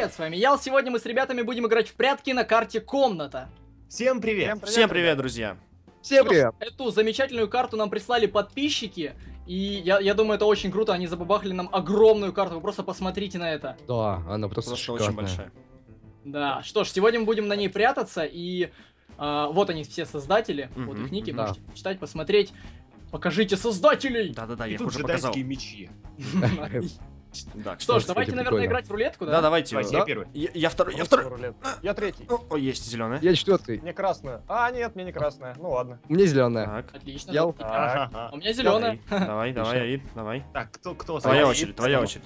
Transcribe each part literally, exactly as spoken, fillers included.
привет, с вами Ял. Сегодня мы с ребятами будем играть в прятки на карте комната. Всем привет! Всем привет, Всем привет, друзья! Всем привет! Эту замечательную карту нам прислали подписчики. И я, я думаю, это очень круто. Они забабахали нам огромную карту. Вы просто посмотрите на это. Да, она просто, Просто шикарная. очень большая. Да, что ж, сегодня мы будем на ней прятаться. И а, вот они все создатели. Мгм, Вот их ники, да. можете почитать, посмотреть. Покажите создателей! Да-да-да, И я их тут уже показал. джедайские мечи. Да, Что ж, Кстати, давайте, наверное, прикольно. играть в рулетку, да? Да, давайте. Давайте, Да? я первый. Я, я второй, я второй. Рулет. Я третий. О, о, есть зеленая. Я четвертый. Мне красная. А, нет, мне не красная. Ну ладно. Мне зеленая. Так, Отлично. Ял. да. Так. А у меня зеленая. давай, давай, Аид, давай. Так, кто, кто? Твоя Аид? очередь, твоя очередь.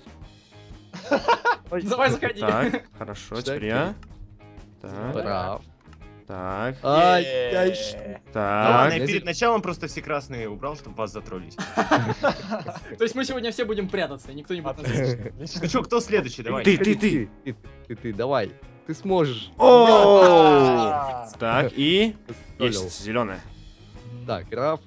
Давай заходи. Так, хорошо, Так, теперь я. Так, Прав. так, Ай, Е-е-е. яй, Ну так. ладно, я я перед зе- началом просто все красные убрал, чтобы вас затроллить. То есть мы сегодня все будем прятаться, никто не будет нас Отлично. слышать. Отлично. Ну что, кто следующий? Давай. Ты, ты, ты. Ты, ты, ты, давай. Ты сможешь. О! А, Так, и Троллил. есть зеленая. Так, Раф.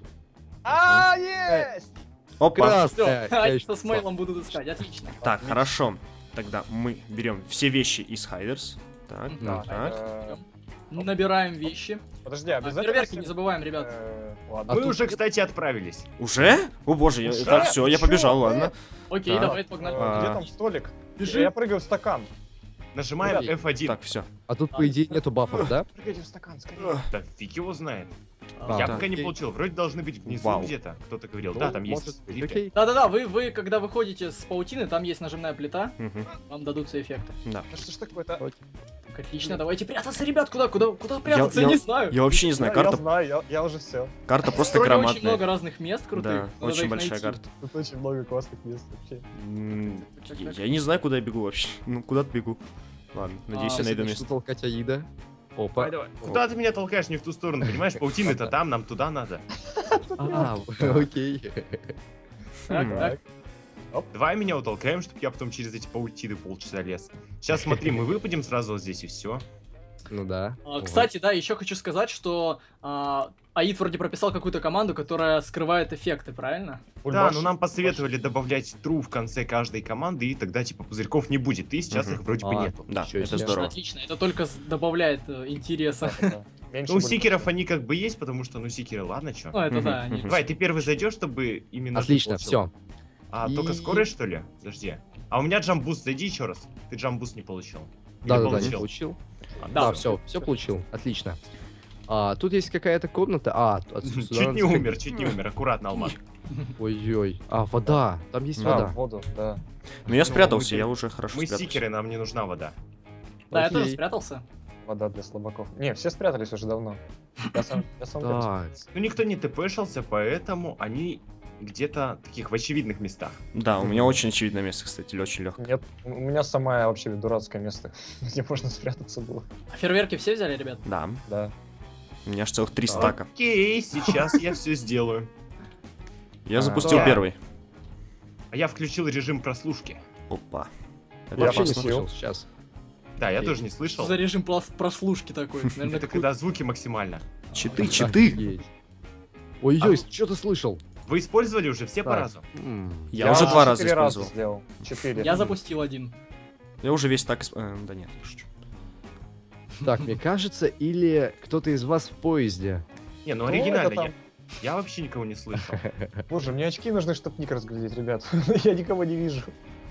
А, есть! Опа. Все, Красная. Я еще со смейлом буду искать, отлично. Так, хорошо. Тогда мы берем все вещи из Хайдерс. Так, Да. так. Э, Набираем вещи. Подожди, А, обязательно... фейерверки не забываем, ребят. Э, А Ладно. Мы тут уже, нет- кстати, отправились. Уже? О боже, я, Уже? так, все, я Чё? побежал, Э, ладно. Окей, Так. давай, Э, погнали. А. Где там столик? Бежи. Я прыгаю в стакан. Нажимаем Окей. эф один. Так, все. А тут, по идее, нету бафов, да? Прыгайте в стакан, скорее. Да фиг его знает. А, Я так. пока не Окей. получил. Вроде должны быть внизу Вау. где-то. Кто-то говорил. Ну, Да, там может есть быть. скрипты. Окей. Да-да-да, вы, вы, когда выходите с паутины, там есть нажимная плита, Мгм. вам дадутся эффекты. Да. Ну что ж такое-то? Окей. Так, отлично, давайте прятаться, ребят, куда, куда, куда прятаться, я- не знаю. Я вообще не знаю, Я- Я карта, знаю, я- я уже все. карта просто Вроде очень громадная. много разных мест крутых. Да, надо очень их большая найти. карта. Тут очень много классных мест вообще. М, Так, Я так. я не знаю, куда я бегу вообще. Ну, куда-то бегу. Ладно, надеюсь, А, я найду Начну место. толкать Аида. Опа. Давай, давай. Куда ты меня толкаешь? Не в ту сторону, понимаешь? Паутины-то там, нам туда надо. А, окей. Так, Хм. так. Давай меня утолкаем, чтобы я потом через эти паутины полчаса лез. Сейчас смотри, мы выпадем сразу вот здесь и все. Ну да. А, Кстати, да, еще хочу сказать, что а, Аид вроде прописал какую-то команду, которая скрывает эффекты, правильно? Да, Бульбаш. но нам посоветовали добавлять true в конце каждой команды, и тогда типа пузырьков не будет. И сейчас Мгм. их вроде бы А. нету. Да, Ничего это себе. здорово. Отлично, это только с- добавляет э, интереса. Да, да. Меньше Ну, у бульбаш. сикеров они как бы есть, потому что, ну, сикеры, ладно, чё. Ну, это Мгм, да, они... мгм. Давай, ты первый зайдешь, чтобы именно... Отлично, ты получил. все. А, И- только скорость, что ли? Подожди. А у меня джамбуст, зайди еще раз. Ты джамбуст не получил. Или Да, да, да, не получил? получил. А, Да, Да, все, все получил. Отлично. А, тут есть какая-то комната. А, отсюда Чуть надо не сходить. умер, чуть не умер. Аккуратно, Алмаз. Ой-ой. А, вода. Там есть Да, вода. воду, да. Ну, я Ну, спрятался, мы- я уже хорошо Мы спрятался. сикеры, нам не нужна вода. Да, я тоже Окей. спрятался. Вода для слабаков. Не, все спрятались уже давно. Я сам, я сам там Так. спрятался. Ну, никто не тпшился, поэтому они где-то таких в очевидных местах. Да, у меня очень очевидное место, кстати, или очень легкое. Нет, у меня самое вообще дурацкое место, где можно спрятаться было. А фейерверки все взяли, ребят? Да, Да. у меня аж целых три Так. стака. Окей, сейчас я все сделаю. Я А, запустил да. первый. А я включил режим прослушки. Опа. Это Я Вообще не опасно. послушал. слышал сейчас. Да, я Окей. тоже не Что слышал. за режим прос- прослушки такой? Наверное, Это когда звуки максимально. Читы, читы. Офигеть. Ой-ой, А что ты слышал? Вы использовали уже все по Так. разу? М, Я уже два раза четыре раза использовал. сделал. Четыре. Я запустил один. Я уже весь так... исп- э, Да нет, я шучу. Так, мне кажется, или кто-то из вас в поезде. Не, ну Ну, оригинально. это там. Я, я вообще никого не слышал. Боже, мне очки нужны, чтобы ник разглядеть, ребят. Я никого не вижу.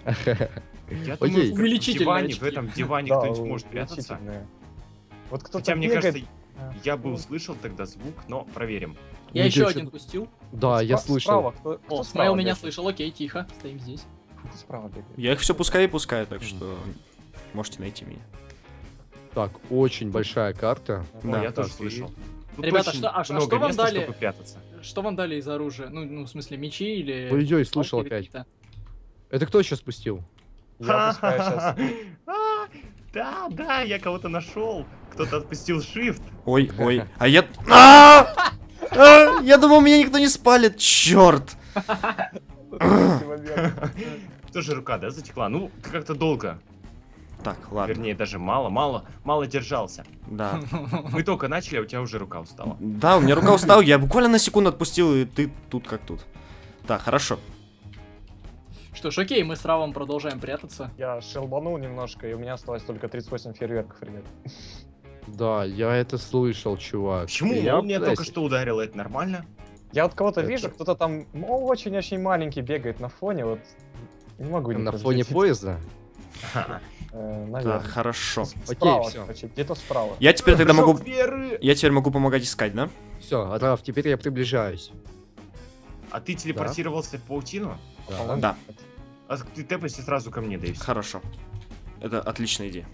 Я Окей. думаю, в Увеличительные диване, очки. в этом диване Да, кто-нибудь может прятаться. увеличительные. Вот кто-то Хотя, мне бегает. кажется, А. я бы услышал тогда звук, но проверим. Я Ну, еще чё- один пустил. Да, я Спра- слышал. Справа, кто, кто О, справа Смайл меня бегает? слышал, окей, тихо, стоим здесь. Кто справа бегает? Я их все пускаю и пускаю, так что можете найти меня. Так, очень большая карта. О, Да. я тоже Так, слышал. Тут Ребята, очень что- а ш- а много что вам места, дали? чтобы прятаться. Что вам дали из оружия? Ну, ну, в смысле, мечи или... Ой-ой, слышал палки опять. какие-то? Это кто сейчас спустил? Я пускаю сейчас. А, Да, да, я кого-то нашел. Кто-то отпустил shift. Ой, ой, а я... А! А! Я думал, меня никто не спалит, черт! Тоже рука, да, затекла? Ну, как-то долго. Так, ладно. Вернее, даже мало, мало, мало держался. Да. Мы только начали, а у тебя уже рука устала. Да, у меня рука устала, я буквально на секунду отпустил, и ты тут как тут. Так, хорошо. Что ж, окей, мы с Равом продолжаем прятаться. Я шелбанул немножко, и у меня осталось только тридцать восемь фейерверков, ребят. Да, я это слышал, чувак. Почему Я молния в только стрессе. что ударила? Это нормально? Я вот кого-то Это- вижу, кто-то там очень-очень маленький бегает на фоне, вот не могу На никак фоне различить. поезда? Ха. Э, Так, наверное. хорошо. Справа, всё. короче, где-то справа. Я теперь тогда Прыжок могу... веры. Я теперь могу помогать искать, да? Все, Раф, теперь я приближаюсь. А ты телепортировался в паутину? Да. Да, А ты тэпайся сразу ко мне, да и всё. хорошо. Это отличная идея.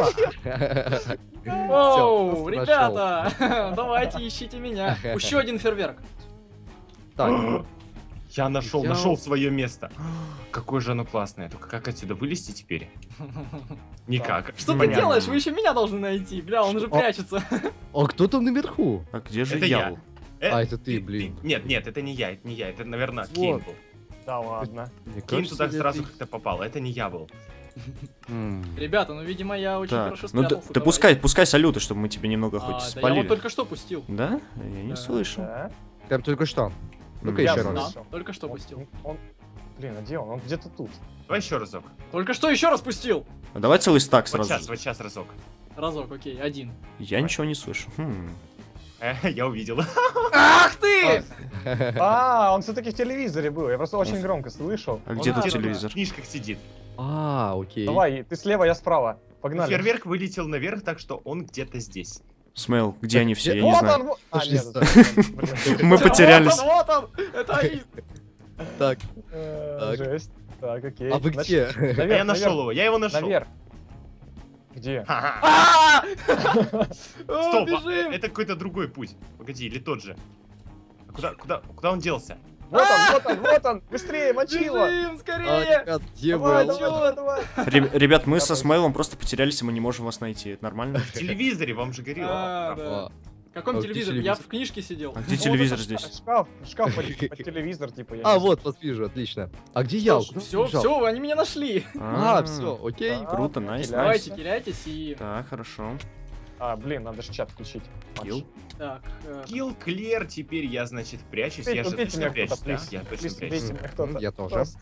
Оу, Всё, ребята, давайте ищите меня. Еще один фейерверк. Так, Я нашел, Я- нашел свое место. Какое же оно классное. Только как отсюда вылезти теперь? Никак. Что ты Понятно. делаешь? Вы еще меня должны найти. Бля, он уже Что? прячется. а кто там наверху? А где же Это я? я. был? Э, А, это ты, блин. Нет, нет, это не я, это не я. Это, наверное, Вот. Кейн был. Да ладно. Мне Кейн кажется, туда я сразу ты- как-то попал. Это не я был. М. Ребята, ну, видимо, я очень Так, хорошо ну ты, спрятался. ты давай. пускай, пускай салюты, чтобы мы тебе немного А, хоть да я спалили. вот только что пустил. Да? Я не Да. слышал. Да? Прям только что. Ну-ка М. еще Я раз. Да, только что Он- пустил. Он, блин, а где он? Он где-то тут. Давай еще разок. Только что еще раз пустил. А давай целый стак Вот сразу. сейчас, вот сейчас разок. Разок, окей, один. Я ничего не слышу. Хм. Э, Я увидел. Ах ты! А, он все-таки в телевизоре был. Я просто очень громко слышал. А где Он тут где-то телевизор? В книжках сидит. А, окей. Давай, ты слева, я справа. Погнали. Фейерверк вылетел наверх, так что он где-то здесь. Смейл, где они все? Я не Вот знаю. он, вот. А, Пошли нет, сюда. блин. Мы потерялись. Вот он, вот он! Это они! Так, Э, Так. Жесть. Так, окей. а вы Значит, где? А Наверх, я нашел наверх, его, я его нашел. наверх. Где? Ха-ха. А! О, Стоп, а, бежим! это какой-то другой путь. Погоди, или тот же. А Куда, куда, куда он делся? Вот он, вот он, вот он! Быстрее, мочи его! Бежим, А, скорее! ребят, где Давай, вы? давай, давай, давай! Ре- Ребят, мы со Короче. Смейлом просто потерялись, и мы не можем вас найти. Это нормально? В телевизоре вам же горело. А, да. А, В каком А где телевизоре? Я телевизор? в книжке сидел. А где Ну, телевизор вот это здесь? Шкаф, шкаф под, под телевизор, типа. я А, не вот, вот вижу, отлично. А где я? Куда Все, он убежал? все, они меня нашли. А, все, окей. Да. Круто, найс, найс. Давайте, киряйтесь и... Так, хорошо. знаю. А, блин, надо же чат включить. Килл. Так, э, Килл Клер, теперь я, значит, прячусь. Убейте, Я же убейте точно меня прячусь, кто-то, да? please. Я точно Плиз, прячусь. убейте меня кто-то. Я тоже. Просто.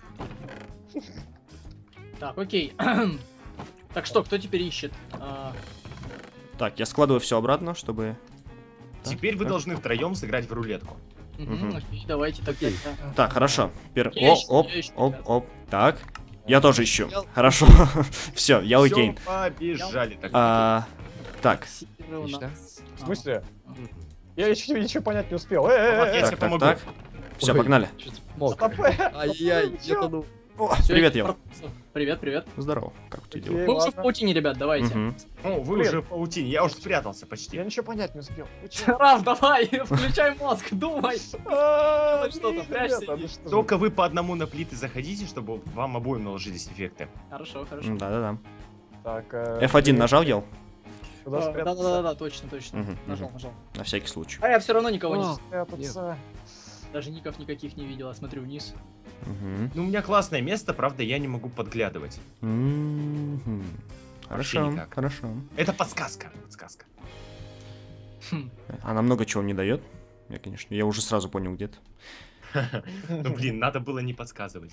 так, окей. Так что, кто теперь ищет? А, Так, я складываю все обратно, чтобы... Теперь вы Так. должны втроем сыграть в рулетку. мгм, Мгм. окей, давайте так. Окей. так, так. Так, хорошо. Пер... Я О, ищу, оп, я ищу, оп, ребят. оп. Так. Я тоже ищу. Хорошо. Все, я Всё, окей. побежали. Так, А, Так, Северы у Отлично. нас- В смысле? Ага. Я еще ничего понять не успел. Э, Вот э, я э, тебе так, так, помогу. так. Все, Ой, погнали. Чё-то мог. АТП. Ай-яй, Вы я чё? тону. О, Всё, привет, я Ева. проснулся. Привет, привет. Здорово. Как у тебя Окей. дела? Мы уже в ладно. паутине, ребят, давайте. Мгм. О, вы Блин. уже в паутине, я уже спрятался почти. Я ничего понять не успел. Вы чё? Раф, давай, включай мозг, думай. А, Что там, блин, прячься, ребята, иди. ну что же. Только вы по одному на плиты заходите, чтобы вам обоим наложились эффекты. Хорошо, хорошо. М, Да-да-да. Так, э, эф один нажал, ел? Куда Да, да, спрятаться? да, да, да, точно, точно. Мгм, Нажал, мгм. нажал. На всякий случай. А я все равно никого не... А. Спрятаться. Даже ников никаких не видел, я смотрю вниз. Мгм. Ну, у меня классное место, правда, я не могу подглядывать. Мгм. Вообще Хорошо, никак. хорошо. Это подсказка, подсказка. Хм. Она много чего мне дает. Я, конечно, я уже сразу понял, где ты. Ну, блин, надо было не подсказывать.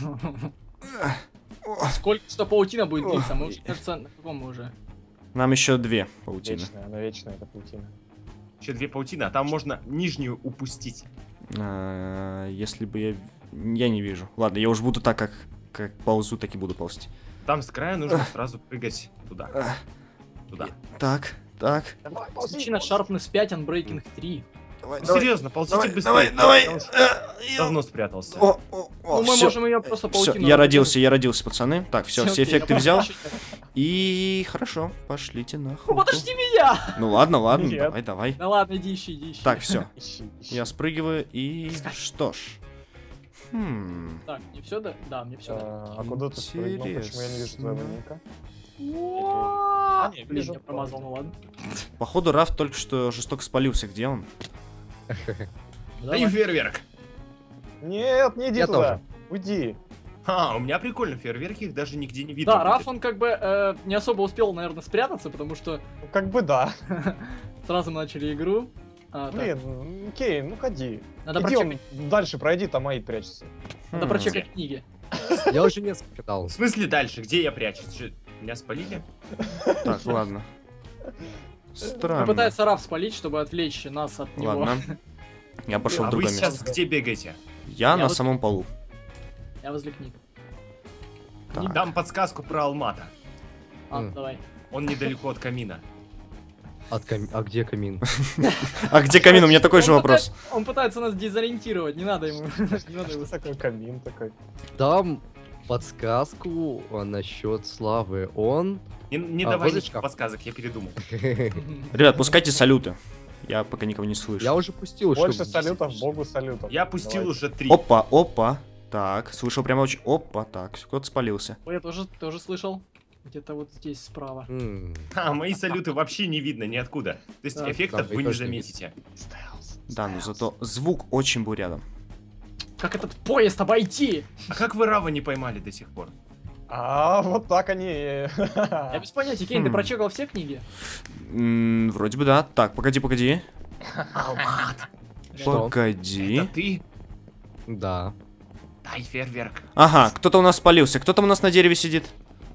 Сколько что паутина будет длиться? Мы уже, кажется, на каком мы уже? Нам еще две паутины. Вечная, она вечная, эта паутина. Еще две паутины, а там можно нижнюю упустить. А, Если бы я... Я не вижу. Ладно, я уж буду так, как, как ползу, так и буду ползти. Там с края нужно сразу прыгать туда. Ах. Туда. Так, так. Давай, ползи, Причина ползи. Sharpness пять, Unbreaking три. Давай, Серьезно, ползите давай, быстрее. давай, давай. Я уж Э, давно спрятался. О, о, о, Ну мы всё. можем ее просто Всё, паутину... я родился, я родился, пацаны. Так, все, все окей, эффекты я взял. просто- И хорошо, пошлите Ну нахуй. подожди меня! Ну ладно, ладно, Нет. давай, давай. Да ладно, иди ищи, иди ищи. Так, все. Ищи, ищи. Я спрыгиваю и... Что ж. Хм... Так, мне все да? Да, мне все да. А а куда ты спрыгнул? Почему я не вижу твоего Интересно. ника? А, не, Блин, вижу. я промазал, ну ладно. Походу, Раф только что жестоко спалился. Где он? Да и фейерверк. Нет, не иди Я туда. тоже. Уйди. А, у меня прикольно, фейерверки, их даже нигде не видно. Да, будет. Раф, он как бы э, не особо успел, наверное, спрятаться, потому что Ну, как бы да. сразу мы начали игру. А, так, Блин, м, Кейн, ну ходи. надо Иди прочекать, он дальше пройди, там Аид прячется. надо Хм. прочекать книги. Я уже несколько дал. В смысле дальше? Где я прячусь? Что, меня спалили? Так, ладно. Странно. Попытается Раф спалить, чтобы отвлечь нас от него. Ладно. Я пошел в А вы другое сейчас место. где бегаете? Я на вот- самом полу. Я возле книг. Так. Дам подсказку про Алмата. А, М. давай. Он недалеко от камина. От кам- А где камин? А где камин? У меня такой же Он вопрос. пытается- Он пытается нас дезориентировать, не надо ему. Не надо его Что такое камин такой? Дам подсказку а, насчет Славы. Он... Не, не А, давай возле никаких шкафа. подсказок, я передумал. Ребят, пускайте салюты. Я пока никого не слышу. Я уже пустил, Больше чтобы- салютов, богу салютов. Я пустил Давайте. уже три. Опа, опа. Так, слышал прямо очень... Опа, так, кто-то спалился. Ой, я тоже, тоже слышал. Где-то вот здесь справа. М, А, мои салюты вообще не видно ниоткуда. То есть Да. эффектов Да, вы и не тоже не заметите. Стелс, Да, но стелс. зато звук очень был рядом. Как этот поезд обойти? А как вы Рава не поймали до сих пор? А, вот так они. Я без понятия, Кейн, ты Хм. прочекал все книги? М, Вроде бы да. Так, погоди, погоди. Алмат, Что? Погоди. это ты? Да. Дай фейерверк. Ага, кто-то у нас спалился. Кто там у нас на дереве сидит?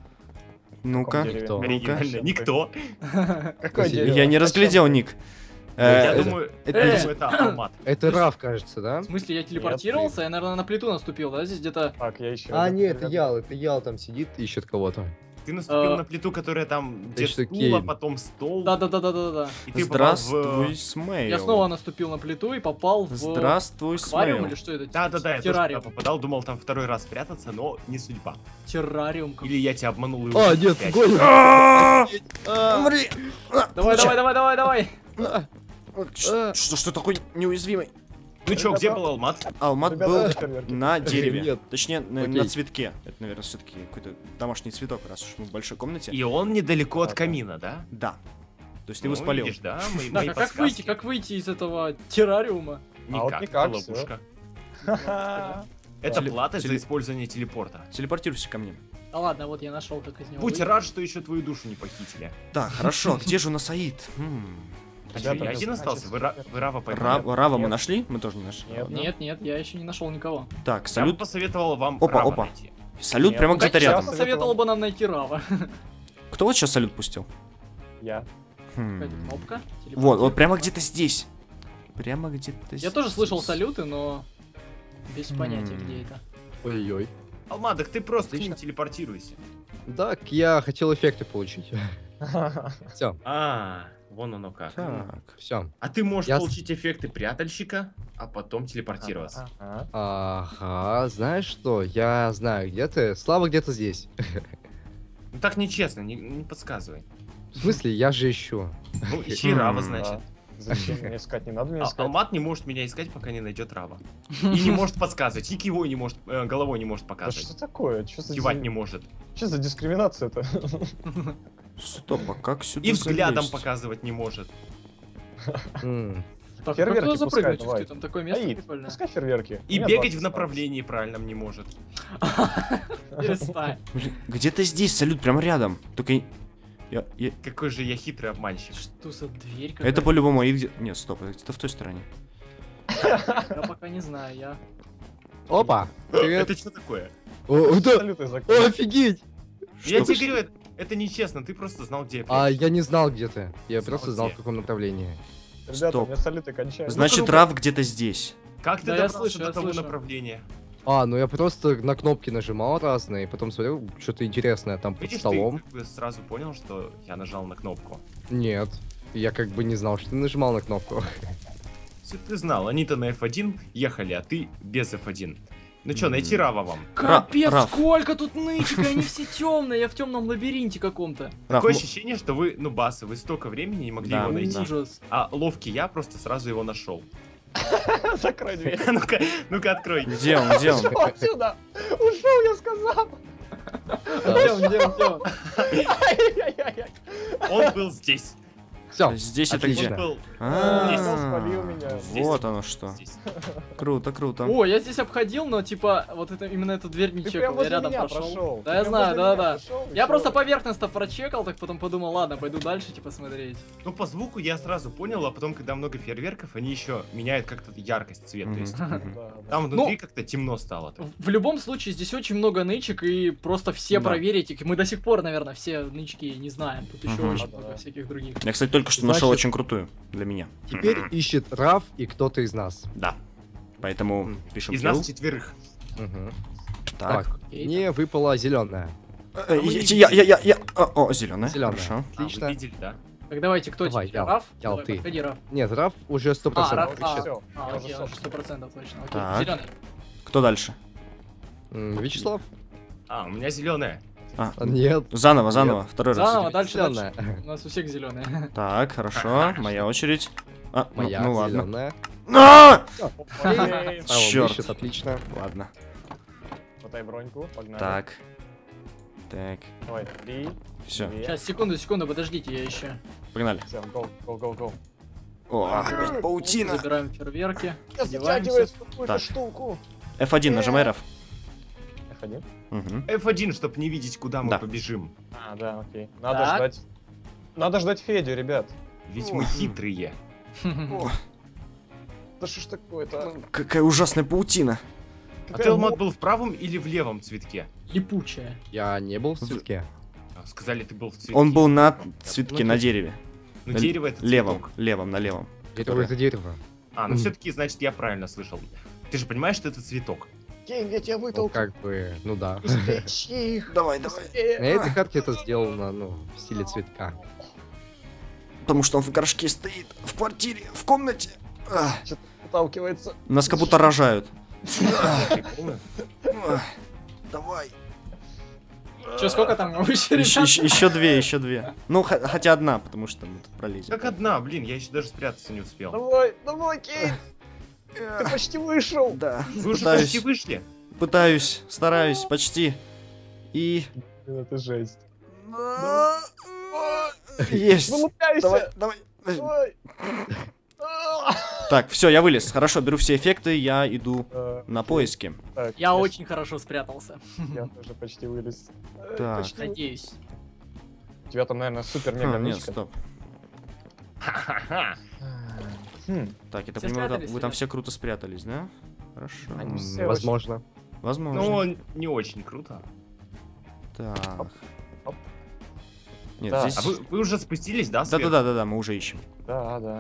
Ну-ка. дереве? Кто? Оригинально. Никто. Какое дерево? Я не О разглядел чём ник. Я Э, думаю, это- я думаю, это Алмат. Это Раф, кажется, да? В смысле, я телепортировался? Я, наверное, на плиту наступил, да? Здесь где-то... ты? Так, я еще. А, нет, это Ял, это Ял там сидит, ищет кого-то. Ты наступил А. на плиту, которая там, где что, стул, а Кейн. потом стол. Да-да-да-да-да-да. И ты попал в... Здравствуй, Смейл. Я снова наступил на плиту и попал в Здравствуй, аквариум Смейл. или что это? Да-да-да, я тоже Террариум. туда попадал, думал там второй раз спрятаться, но не судьба. Террариум. какой. Или я тебя обманул и А, уже нет, опять. гонит. А, А, Умри! Давай, давай, давай, давай, давай. а. Что, что что такой неуязвимый? Ну чё, где Ребята. был Алмат? Алмат Ребята, был дайте фейерверки. на дереве. Нет. Точнее, на, Окей. на цветке. Это, наверное, все-таки какой-то домашний цветок, раз уж мы в большой комнате. И он недалеко от Да-да. камина, да? Да. То есть ты Ну, его спалил. видишь, да, мои, Так, мои а как подсказки. выйти, как выйти из этого террариума? А вот Никак, никак, это всё. ловушка. Ха-ха. Это Теле- плата за теле- использование телепорта. Телепортируйся ко мне. Да ладно, вот я нашел, как из него Будь выйти. рад, что еще твою душу не похитили. Так, хорошо. Где же у нас Аид? М. А чё, Ребята, я один значит, остался? Вы, Ра- вы Рава Ра- поймали? Рава мы Нет. нашли? Мы тоже не нашли. Нет. Нет, нет, я еще не нашел никого. Так, Я бы салют. посоветовал вам Опа, Рава опа. найти. Салют Нет. прямо Ну, где-то конечно, рядом. я Посоветовал бы нам найти Рава. Кто вот сейчас салют пустил? Я. Хм. Какая-то кнопка. Вот, вот прямо где-то здесь. Прямо где-то здесь. Я тоже слышал салюты, но без понятия, М. где это. Ой-ой. Алмадок, ты просто к Отлично. ним телепортируйся. Так, я хотел эффекты получить. Все, А, вон оно как. Так. все. А ты можешь Я с- получить эффекты прятальщика, а потом телепортироваться. Ага. Ага, знаешь что? Я знаю, где ты. Слава где-то здесь. Ну так нечестно, не, не подсказывай. В смысле, я же ищу. Ну, ищи Рава, М, значит. Да. Зачем меня искать? Не надо меня А- искать. Алмат не может меня искать, пока не найдет Рава. И не может подсказывать, и кивой не может, э, головой не может Да показывать. что такое? Что за, Кивать ди- не может. что за дискриминация-то? Стоп, а как сюда И взглядом залезть? показывать не может. М, Так, Фейерверки как туда пускай, запрыгнуть? давай. Ух ты, там такое место Аид, прикольное. пускай фейерверки. И У меня бегать двадцать в осталось. направлении правильном не может. Перестань. Блин, где-то здесь салют прямо рядом. Только я- я, я- Какой же я хитрый обманщик. Что за дверь какая-то? это по-любому Аид где... Нет, стоп, это где-то в той стороне. Я пока не знаю, я... Опа! Привет. Это что такое? О, да- Салюты О, закрыли. офигеть! Я Что- тебе говорю, это, это нечестно, ты просто знал, где я А прячусь. я не знал, где ты. Я Знал просто знал, где. в каком направлении. Ребята, Стоп. у меня салюты кончаются. Значит, ну-ка. Рав где-то здесь. Как ты Да, я добрался слышу, до я того слышу. направления? А, ну я просто на кнопки нажимал разные, и потом смотрел, что-то интересное там под Видишь, столом. ты как бы сразу понял, что я нажал на кнопку. Нет. Я как бы не знал, что ты нажимал на кнопку. Если б ты знал, они-то на эф один ехали, а ты без эф один. Ну чё, найти М. Рава вам? Капец, Раф. сколько тут нычек, они все темные, я в темном лабиринте каком-то. Раф, Такое мо- ощущение, что вы, ну, басы, вы столько времени не могли Да, его найти. да. Ужас. А ловкий я просто сразу его нашел. Закрой дверь. Ну-ка, ну-ка, открой. Где он, где он? Ушел отсюда! Ушел, я сказал! Где он, где он, где он? Ай-яй-яй-яй. Он был здесь. Все, Здесь это отлично. где? Был А, Здесь он спалил меня. здесь. Вот оно что. здесь. Круто, круто. О, я здесь обходил, но типа вот это именно эту дверь не Ты чекал, прям я возле рядом меня прошел. прошел. Да, Ты я прям знаю, возле да, меня да. прошел, и Я всё. просто поверхностно прочекал, так потом подумал, ладно, пойду дальше, типа, смотреть. Ну, по звуку я сразу понял, а потом, когда много фейерверков, они еще меняют как-то яркость цвета. То есть Мгм, Да, мгм. да. там Ну, внутри как-то темно стало. так. В в любом случае, здесь очень много нычек, и просто все Да. проверить их. Мы до сих пор, наверное, все нычки не знаем. Тут еще Мгм. очень Да, много да. всяких других. Я, кстати, только что нашел Значит- очень крутую для меня. теперь ищет Раф и кто-то из нас. Да. Поэтому М. пишем Из kill. нас четверых. Мгм. Так. Так, Окей, мне выпала зеленая. Э, мы не Я, я, я, я. О, зеленая. Зелёная. Хорошо. А, вы Отлично. видели, да? Так давайте, кто Давай, теперь? Ял. Раф? Ял, Давай, ты. подходи, Раф. Нет, Раф уже сто А, процентов. Раф, уже а, всё. а, Я окей, уже он сам. сто процентов точно. Окей, Так. зеленый. Кто дальше? М, Вячеслав? А, у меня зеленая. А, А, Нет. заново, заново. Второй Заново, раз. дальше, Зеленая. дальше. У нас у всех зеленые. Так, хорошо. Моя очередь. А, ну- Моя ну ладно. зеленая. А! Эй, А, он Чёрт. ищет, отлично. Ладно. Хватай броньку, погнали. Так. Так. Давай, три, Все, две. Сейчас, секунду, секунду, подождите, я еще. погнали. Всё, go, go, go, go. О, опять паутина. Забираем фейерверки. Я одеваемся. затягиваюсь в какую-то Так. штуку. эф один, нажимай Раф. эф один? Угу. эф один, чтобы не видеть, куда мы Да. побежим. А, да, окей. Надо Так. ждать. Надо ждать Федю, ребят. Ведь мы хитрые. Да что ж такое-то? Какая ужасная паутина. А ты, Алмат, был в правом или в левом цветке? Липучая. Я не был в цветке. А, сказали, ты был в цветке. Он был на цветке, Ну, на ты- дереве. Ну, на дерево это Левом, цветок. левом, на левом. Это Которое- это дерево. А, ну Мгм. все-таки, значит, я правильно слышал. Ты же понимаешь, что это цветок? Кейн, я тебя Ну, вытолкну. как бы, ну да. Ищи их. Давай, давай. Быстрее. На этой карте это сделано, ну, в стиле цветка. Потому что он в горшке стоит, в квартире, в комнате. Ах, Выталкивается. Нас как будто рожают. Прикольно. Ах, Давай. Че, сколько там еще, Еще, еще, еще две, еще две. Ну, х- хотя одна, потому что мы тут пролезем. Как одна, блин, я еще даже спрятаться не успел. Давай, давай, Кейн. Ты почти вышел. Да, Вы уже пытаюсь, почти вышли? пытаюсь, стараюсь, почти. И... Это жесть. Есть. Вылупляйся. Давай, давай. Давай. Так, все, я вылез. Хорошо, беру все эффекты, я иду Э, на поиски. так, Я очень хорошо спрятался. Я тоже почти вылез. Э, Так. почти вылез. Надеюсь. У тебя там, наверное, супер мега А, нет, нычка. стоп. Ха-ха-ха. Хм, Так, я так Все понимаю, спрятались, вы там ребят? все круто спрятались, да? Хорошо. Они М, все Возможно. Возможно. Ну, он не очень круто. Так. Оп. Нет, Так. здесь... А вы, вы уже спустились, да? сверху? Да-да-да, мы уже ищем. Да, да.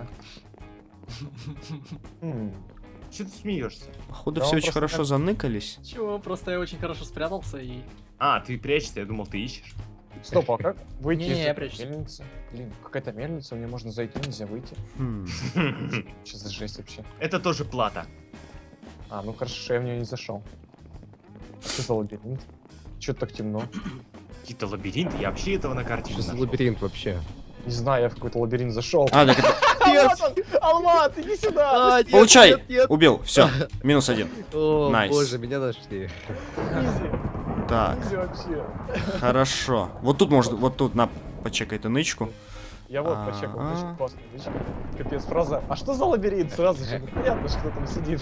Хм, Че ты смеешься? Походу Да, все он очень просто хорошо так- заныкались. Чего, просто я очень хорошо спрятался и... А, ты прячешься, я думал, ты ищешь. Стоп, а как выйти Не-не, из я этой прячусь. мельницы? Блин, какая-то мельница, мне можно зайти, нельзя выйти. Хм. Что за жесть вообще? Это тоже плата. А, ну хорошо, что я в нее не зашел. Что за лабиринт? Че так темно? Какие-то лабиринты, я вообще этого на карте Что не за нашел. лабиринт вообще? Не знаю, я в какой-то лабиринт зашел. А, так это... Алмат, он! Алмат, иди сюда! нет, Получай! нет, нет. Убил, все, минус один. О, Найс. боже, меня нашли. Изи, Так, изи вообще. хорошо. Вот тут можно, вот тут, на, почекай эту нычку. Я вот А-а. почекал, очень классная вещь. Капец, фраза. А что за лабиринт? Сразу же, ну, понятно, что там сидит.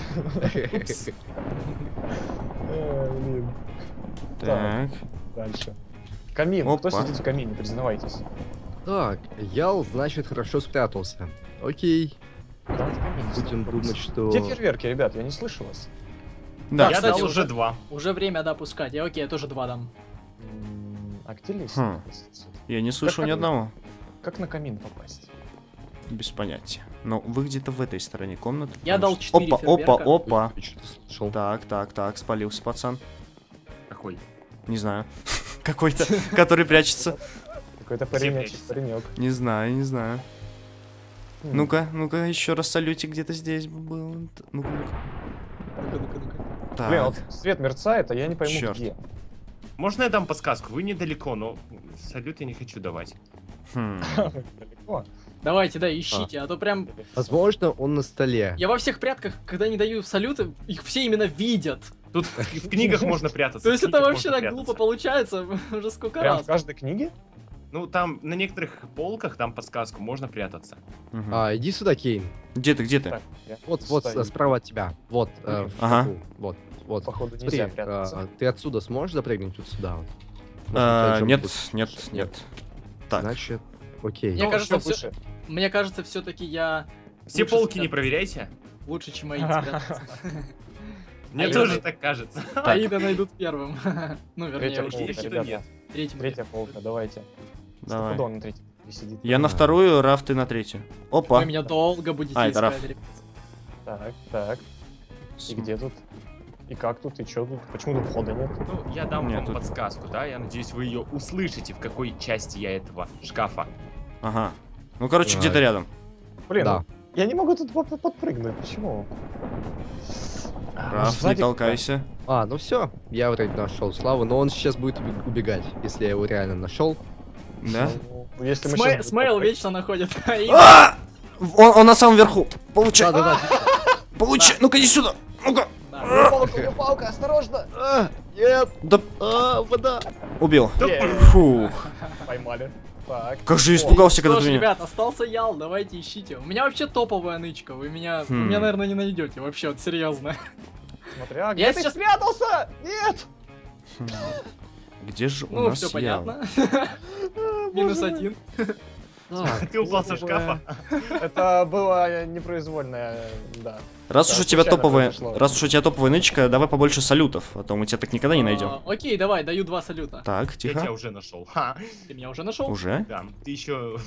Э, Блин, Так, дальше. Камин, кто Опа. сидит в камине, признавайтесь. Так, Ял, значит, хорошо спрятался. Окей, Там в камине будем находится. думать, что... Где фейерверки, ребят? Я не слышу вас. да. Я кстати, дал уже уже- два. Уже время, да, пускать. Я окей, я тоже два дам. М, А где лестница? Хм. Я не слышу Как ни это? одного. Как на камин попасть? Без понятия. Но вы где-то в этой стороне комнаты. Я потому дал что- четыре Опа, опа, фейерверка. опа. Я что-то слышал. Так, так, так, спалился пацан. Какой? Не знаю. Какой-то, который прячется. Какой-то Где паренечек, прячется? паренек. Не знаю, не знаю. М, Ну-ка, ну-ка, еще раз салютик где-то здесь был. Ну-ка, ну-ка. Ну-ка, ну-ка, ну-ка. Блин, Так, вот свет мерцает, а я не пойму Чёрт. где. Можно я дам подсказку? Вы недалеко, но салют я не хочу давать. хм. Далеко. Давайте, да, ищите, а то прям... Возможно, он на столе. Я во всех прятках, когда не даю салюты, их все именно видят. Тут в в книгах можно прятаться. То есть в это книгах вообще можно так глупо прятаться. получается уже сколько Прям в раз. каждой книге? Ну, там на некоторых полках, там подсказку, можно прятаться. Мгм. А, иди сюда, Кейн. Где ты, где ты? Так, я Вот, вот, стою. э, справа от тебя. Вот, э, в Ага. шкафу. Вот, вот. Походу Смотри, нельзя прятаться. а, ты отсюда сможешь запрыгнуть вот сюда? Вот? Может, у А, тебя Нет, jump нет, boost? нет. Так, Значит, окей. Мне Ну, кажется, ещё всё- выше. Мне кажется, все-таки я Все Лучше полки не спрятаться. проверяйте. лучше, чем Аид спрятаться. Мне А тоже я- так кажется. Аида найдут первым. Ну, вернее, Третья уж полка, полка, что ребята. нет. третьим. Третья полка, давайте. давай. Куда он на третьей сидит? Я на Ага. вторую, Раф, ты на третью. Опа. Вы меня долго будете А, это искать, Раф. ребят. Так, так. С- И где тут? И как тут? И чё тут? Почему тут входа нет? Ну, я дам Нет, вам тут- подсказку, да? Я надеюсь, вы ее услышите, в какой части я этого шкафа. Ага. Ну, короче, Так. где-то рядом. Блин, Да. ну, я не могу тут под- подпрыгнуть. Почему? А, Раф, не сзади толкайся. А, ну все, я вроде нашел Славу, но он сейчас будет уби- убегать, если я его реально нашел. Да? Ну, если мы Смей- щас- Смейл вечно находит Аида. А! Он, он на самом верху. Получай. Да, да, да. Получай. Ну-ка, иди сюда. Ну-ка. Да. У меня палка, у меня палка, осторожно! А, нет, Да а, вода. убил. Е, Фух. Поймали. Так. Как же О, испугался, когда Что ты ж, меня... ребят, остался Ял, давайте ищите. У меня вообще топовая нычка, вы меня, вы Хм. меня, наверное, не найдете, вообще, вот серьезно. Смотри, а, Я где ты сейчас- спрятался? Нет! Где же у Ну, нас все Ял? понятно. А, Минус боже мой. один. Так, Ты упал со шкафа. Это было непроизвольное, да. Раз Да, уж у тебя случайно топовая... произошло. Раз уж у тебя топовая нычка, давай побольше салютов, а то мы тебя так никогда не найдем. А, Окей, давай, даю два салюта. Так, Я тебя тихо. уже нашел. Ха. Ты меня уже нашел? Уже? Да, ты еще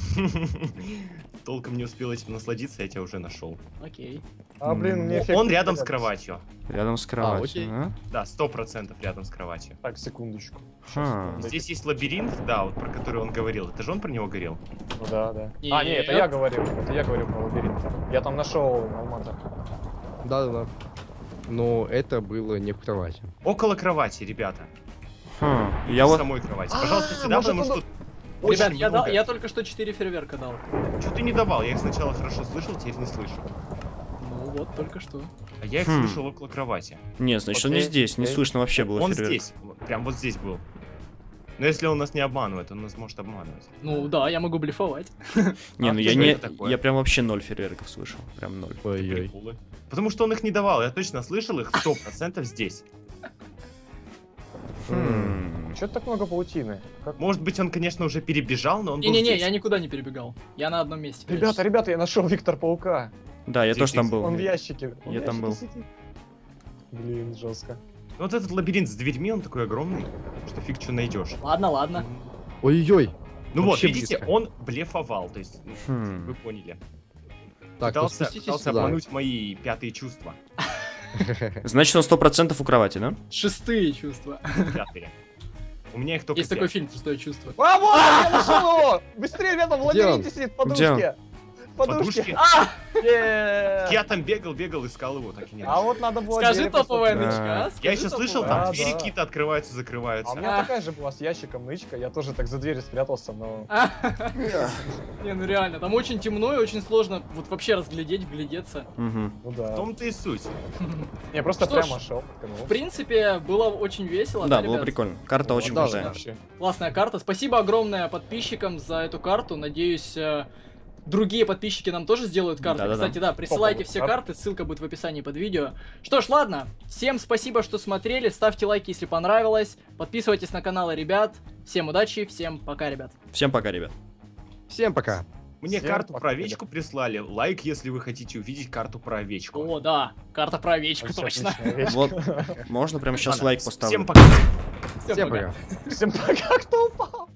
толком не успел этим насладиться, я тебя уже нашел. Окей. А, блин, мне эффект Он рядом с непонятный. кроватью. Рядом с кроватью, окей. а? Да, сто процентов рядом с кроватью. Так, секундочку. Ха. Здесь есть лабиринт, да, вот про который он говорил. Это же он про него говорил? Ну да, да. А, не, это Нет. я говорил. Это я говорил про лабиринт. Я там нашел алмаза. да, да, да. Но это было не в кровати. Около кровати, ребята. Хм, Я В вот... самой кровати. А, Пожалуйста, сюда, может, потому он- что тут Ребят, очень я, дал- много. я только что четыре фейерверка дал. Что ты не давал? Я их сначала хорошо слышал, теперь не слышу. Ну вот, только что. А я их Хм. слышал около кровати. Не, значит, он не Окей, здесь, не окей. слышно вообще было Он фейерверк. здесь, вот, прям вот здесь был. Но если он нас не обманывает, он нас может обманывать. Ну да, я могу блефовать. Не, А ну что я же не... это такое? Я прям вообще ноль фейерверков слышал. Прям ноль. Ой-ой. Приколы. Потому что он их не давал, я точно слышал их сто процентов здесь. Хм. Чё так много паутины? Как- Может быть, он, конечно, уже перебежал, но он был Не-не-не, здесь. я никуда не перебегал. Я на одном месте. Ребята, прячусь. ребята, я нашел Виктор Паука. Да, я Где тоже ты? там был. Он в ящике. Он Я в там ящике был. сидит. Блин, жестко. Ну, вот этот лабиринт с дверьми, он такой огромный, что фиг что найдешь. Ладно, ладно. Ой-ой. Ну вот, Вообще видите, близко. он блефовал, то есть, ну, Хм. вы поняли. Так, ну пытался спуститесь пытался сюда. обмануть мои пятые чувства. Значит, он сто процентов у кровати, да? Шестые чувства. Пятые. У меня их только Есть такой пять. фильм «Шестое чувство». А, вот, я нашел его! Быстрее, ребята, в Где он? лабиринте сидит, в Где он? подушке. В подушке. Подушки. А! Е. Я там бегал, бегал, искал его, так и не А нашел. вот надо было Скажи двери топовая посмотреть. нычка, а? Я Скажи еще слышал, топовая. Да, там двери да. какие-то открываются, А у закрываются. меня А. такая же была с ящиком нычка, я тоже так за дверью спрятался, но... А? Не, ну реально, там очень темно и очень сложно вот вообще разглядеть, вглядеться. Угу. Ну В да. том-то и суть. Я просто Что ж, прямо шел. В принципе, было очень весело, Да, да, было ребят? прикольно. Карта очень да, крутая. Вообще. Классная карта. Спасибо огромное подписчикам за эту карту. Надеюсь, э, другие подписчики нам тоже сделают карты. Да-да-да. Кстати, да, присылайте Топовые все карты. карты, ссылка будет в описании под видео. Что ж, ладно, всем спасибо, что смотрели, ставьте лайки, если понравилось, подписывайтесь на каналы ребят. Всем удачи, всем пока, ребят. Всем пока, ребят. Всем пока. Мне Всем карту пока, про овечку прислали. Лайк, если вы хотите увидеть карту про овечку. О, да, карта про овечку, Вообще точно. отличная вещь. Вот, можно прямо сейчас Ладно, лайк с- поставлю. Всем пока. Всем Всем пока. пока. Всем пока, кто упал?